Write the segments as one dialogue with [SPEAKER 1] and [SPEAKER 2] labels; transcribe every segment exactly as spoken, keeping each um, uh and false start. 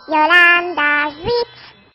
[SPEAKER 1] Yolanda Sweet.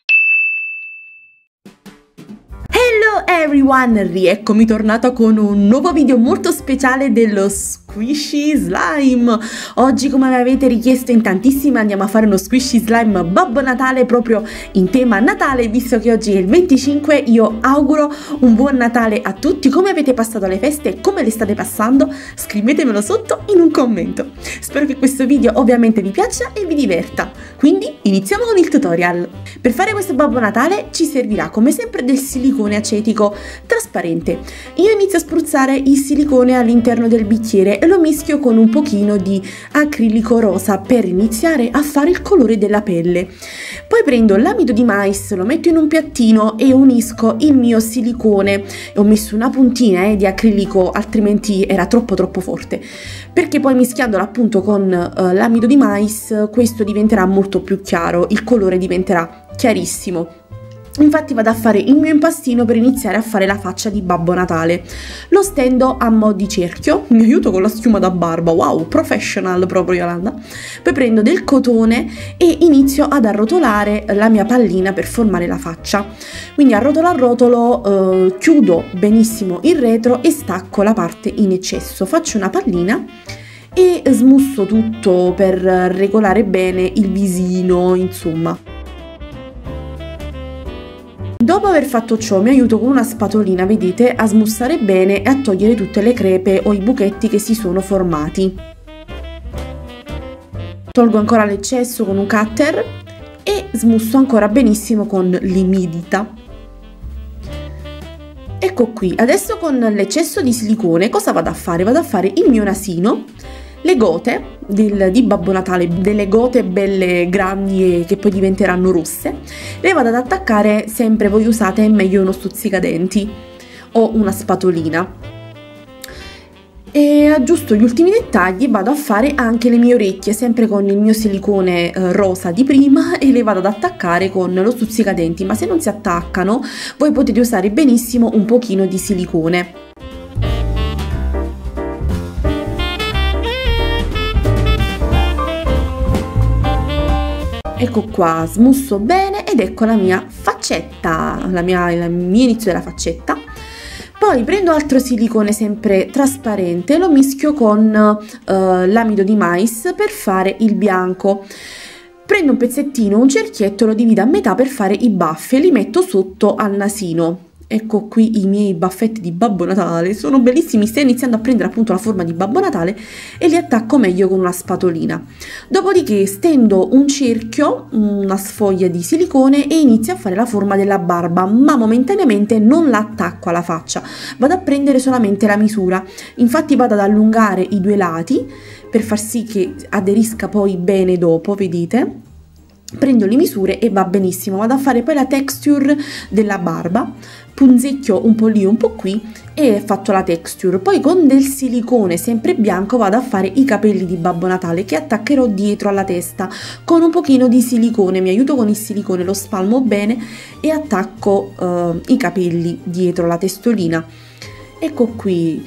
[SPEAKER 2] Hello everyone, rieccomi tornata con un nuovo video molto speciale dello Squishy Slime. Oggi, come mi avete richiesto in tantissimi, andiamo a fare uno Squishy Slime Babbo Natale proprio in tema Natale. Visto che oggi è il venticinque, io auguro un buon Natale a tutti. Come avete passato le feste e come le state passando? Scrivetemelo sotto in un commento. Spero che questo video ovviamente vi piaccia e vi diverta. Quindi iniziamo con il tutorial. Per fare questo Babbo Natale ci servirà come sempre del silicone acetico trasparente. Io inizio a spruzzare il silicone all'interno del bicchiere e lo mischio con un pochino di acrilico rosa per iniziare a fare il colore della pelle. Poi prendo l'amido di mais, lo metto in un piattino e unisco il mio silicone. Ho messo una puntina eh, di acrilico, altrimenti era troppo troppo forte, perché poi mischiandolo appunto con uh, l'amido di mais questo diventerà molto più chiaro, il colore diventerà chiarissimo. Infatti vado a fare il mio impastino per iniziare a fare la faccia di Babbo Natale. Lo stendo a mo' di cerchio, mi aiuto con la schiuma da barba, wow, professional proprio Yolanda. Poi prendo del cotone e inizio ad arrotolare la mia pallina per formare la faccia. Quindi arrotolo arrotolo, eh, chiudo benissimo il retro e stacco la parte in eccesso. Faccio una pallina e smusso tutto per regolare bene il visino, insomma. Dopo aver fatto ciò mi aiuto con una spatolina, vedete, a smussare bene e a togliere tutte le crepe o i buchetti che si sono formati. Tolgo ancora l'eccesso con un cutter e smusso ancora benissimo con l'imidita. Ecco qui, adesso con l'eccesso di silicone cosa vado a fare? Vado a fare il mio nasino, le gote del, di Babbo Natale, delle gote belle grandi e che poi diventeranno rosse, le vado ad attaccare sempre, voi usate meglio uno stuzzicadenti o una spatolina. E aggiusto gli ultimi dettagli, vado a fare anche le mie orecchie, sempre con il mio silicone eh, rosa di prima, e le vado ad attaccare con lo stuzzicadenti, ma se non si attaccano voi potete usare benissimo un pochino di silicone. Ecco qua, smusso bene ed ecco la mia faccetta, la mia, il mio inizio della faccetta. Poi prendo altro silicone sempre trasparente, lo mischio con uh, l'amido di mais per fare il bianco. Prendo un pezzettino, un cerchietto, lo divido a metà per fare i baffi e li metto sotto al nasino. Ecco qui i miei baffetti di Babbo Natale, sono bellissimi, sto iniziando a prendere appunto la forma di Babbo Natale e li attacco meglio con una spatolina. Dopodiché stendo un cerchio, una sfoglia di silicone e inizio a fare la forma della barba, ma momentaneamente non la attacco alla faccia, vado a prendere solamente la misura. Infatti vado ad allungare i due lati per far sì che aderisca poi bene dopo, vedete? Prendo le misure e va benissimo. Vado a fare poi la texture della barba, punzecchio un po' lì un po' qui e fatto la texture. Poi con del silicone sempre bianco vado a fare i capelli di Babbo Natale che attaccherò dietro alla testa con un pochino di silicone. Mi aiuto con il silicone, lo spalmo bene e attacco uh, i capelli dietro la testolina. Ecco qui.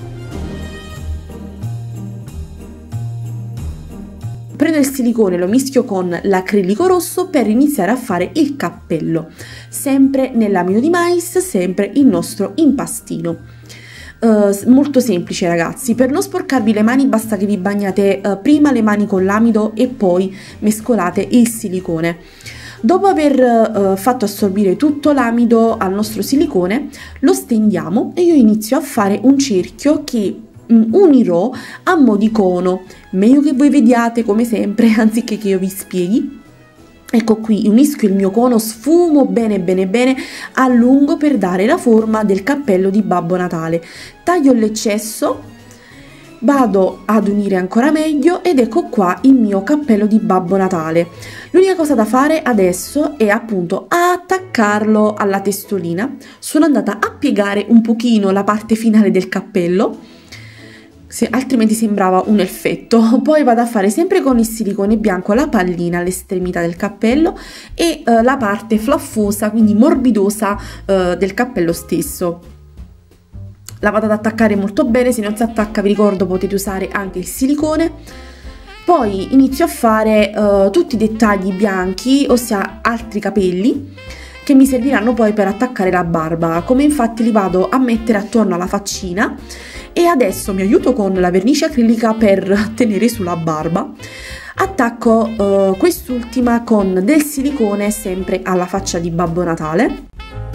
[SPEAKER 2] Prendo il silicone, lo mischio con l'acrilico rosso per iniziare a fare il cappello, sempre nell'amido di mais, sempre il nostro impastino. Uh, molto semplice ragazzi, per non sporcarvi le mani basta che vi bagnate uh, prima le mani con l'amido e poi mescolate il silicone. Dopo aver uh, fatto assorbire tutto l'amido al nostro silicone, lo stendiamo e io inizio a fare un cerchio che unirò a mo' di cono, meglio che voi vediate come sempre anziché che io vi spieghi. Ecco qui, unisco il mio cono, sfumo bene bene bene, allungo per dare la forma del cappello di Babbo Natale, taglio l'eccesso, vado ad unire ancora meglio ed ecco qua il mio cappello di Babbo Natale. L'unica cosa da fare adesso è appunto attaccarlo alla testolina. Sono andata a piegare un pochino la parte finale del cappello, se, altrimenti sembrava un effetto. Poi vado a fare sempre con il silicone bianco la pallina all'estremità del cappello e eh, la parte flaffosa, quindi morbidosa eh, del cappello stesso. La vado ad attaccare molto bene, se non si attacca vi ricordo potete usare anche il silicone. Poi inizio a fare uh, tutti i dettagli bianchi, ossia altri capelli, che mi serviranno poi per attaccare la barba, come infatti li vado a mettere attorno alla faccina. E adesso mi aiuto con la vernice acrilica per tenere sulla barba. Attacco uh, quest'ultima con del silicone sempre alla faccia di Babbo Natale.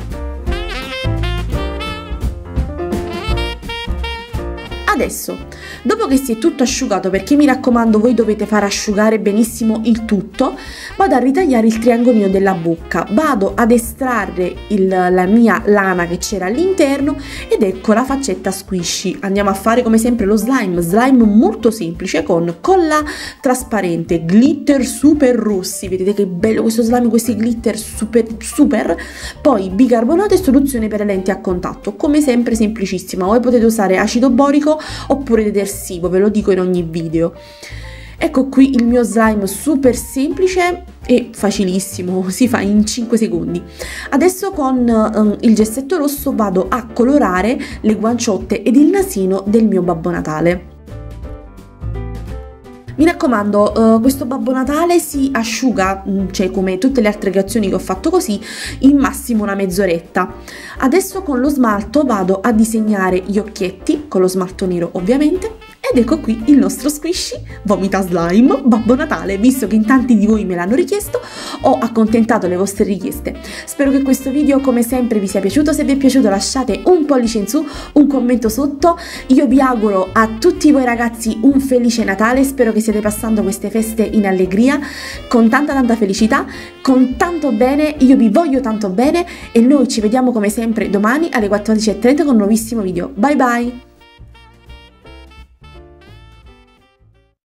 [SPEAKER 2] Adesso, dopo che si è tutto asciugato, perché mi raccomando voi dovete far asciugare benissimo il tutto, vado a ritagliare il triangolino della bocca, vado ad estrarre il, la mia lana che c'era all'interno ed ecco la faccetta squishy. Andiamo a fare come sempre lo slime, slime molto semplice con colla trasparente, glitter super rossi, vedete che bello questo slime, questi glitter super super, poi bicarbonato e soluzione per le lenti a contatto, come sempre semplicissima, voi potete usare acido borico oppure detersivo, ve lo dico in ogni video. Ecco qui il mio slime super semplice e facilissimo, si fa in cinque secondi. Adesso con um, il gessetto rosso vado a colorare le guanciotte ed il nasino del mio Babbo Natale. Mi raccomando, uh, questo Babbo Natale si asciuga, cioè come tutte le altre creazioni che ho fatto così, in massimo una mezz'oretta. Adesso con lo smalto vado a disegnare gli occhietti, con lo smalto nero ovviamente, ed ecco qui il nostro squishy vomita slime Babbo Natale. Visto che in tanti di voi me l'hanno richiesto, ho accontentato le vostre richieste. Spero che questo video come sempre vi sia piaciuto. Se vi è piaciuto lasciate un pollice in su, un commento sotto. Io vi auguro a tutti voi ragazzi un felice Natale, spero che stiate passando queste feste in allegria, con tanta tanta felicità, con tanto bene. Io vi voglio tanto bene e noi ci vediamo come sempre domani alle quattordici e trenta con un nuovissimo video. Bye bye!